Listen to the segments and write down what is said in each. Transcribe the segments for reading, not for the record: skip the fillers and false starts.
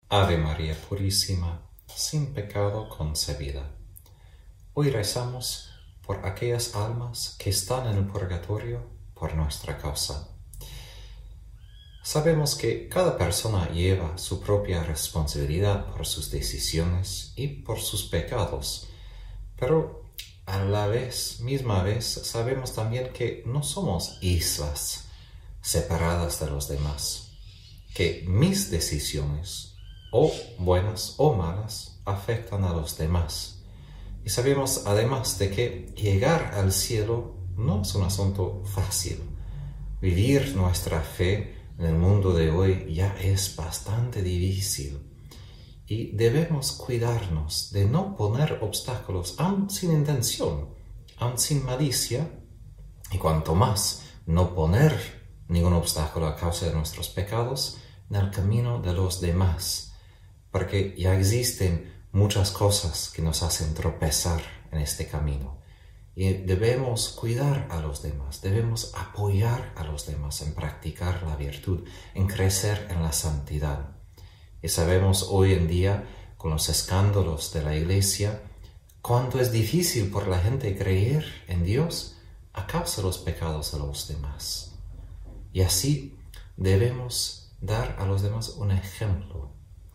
Ave María Purísima, sin pecado concebida. Hoy rezamos por aquellas almas que están en el purgatorio por nuestra causa. Sabemos que cada persona lleva su propia responsabilidad por sus decisiones y por sus pecados, pero a la misma vez, sabemos también que no somos islas separadas de los demás, que mis decisiones, o buenas o malas, afectan a los demás. Y sabemos además de que llegar al cielo no es un asunto fácil. Vivir nuestra fe en el mundo de hoy ya es bastante difícil. Y debemos cuidarnos de no poner obstáculos, aun sin intención, aun sin malicia, y cuanto más no poner ningún obstáculo a causa de nuestros pecados en el camino de los demás, porque ya existen muchas cosas que nos hacen tropezar en este camino. Y debemos cuidar a los demás, debemos apoyar a los demás en practicar la virtud, en crecer en la santidad. Y sabemos hoy en día, con los escándalos de la Iglesia, cuánto es difícil por la gente creer en Dios a causa de los pecados de los demás. Y así debemos dar a los demás un ejemplo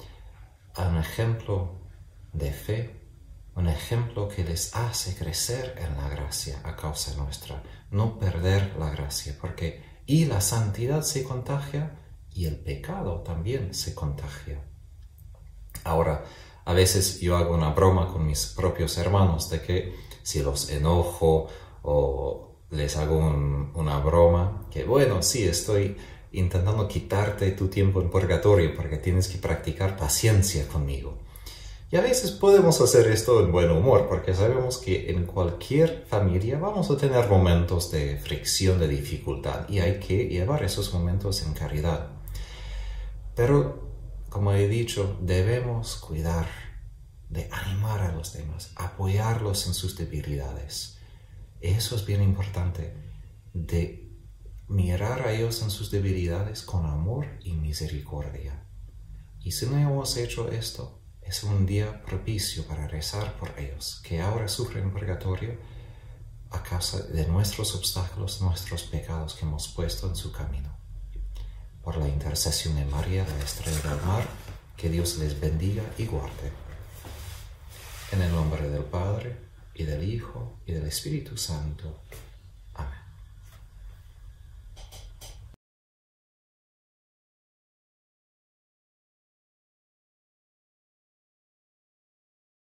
de fe, un ejemplo que les hace crecer en la gracia a causa nuestra, no perder la gracia, porque y la santidad se contagia y el pecado también se contagia. Ahora, a veces yo hago una broma con mis propios hermanos de que si los enojo o les hago una broma, que bueno, sí, estoy intentando quitarte tu tiempo en purgatorio porque tienes que practicar paciencia conmigo. Y a veces podemos hacer esto en buen humor, porque sabemos que en cualquier familia vamos a tener momentos de fricción, de dificultad, y hay que llevar esos momentos en caridad. Pero, como he dicho, debemos cuidar de animar a los demás, apoyarlos en sus debilidades. Eso es bien importante, de mirar a ellos en sus debilidades con amor y misericordia. Y si no hemos hecho esto, es un día propicio para rezar por ellos, que ahora sufren purgatorio a causa de nuestros obstáculos, nuestros pecados que hemos puesto en su camino. Por la intercesión de María, la Estrella del Mar, que Dios les bendiga y guarde. En el nombre del Padre, y del Hijo, y del Espíritu Santo.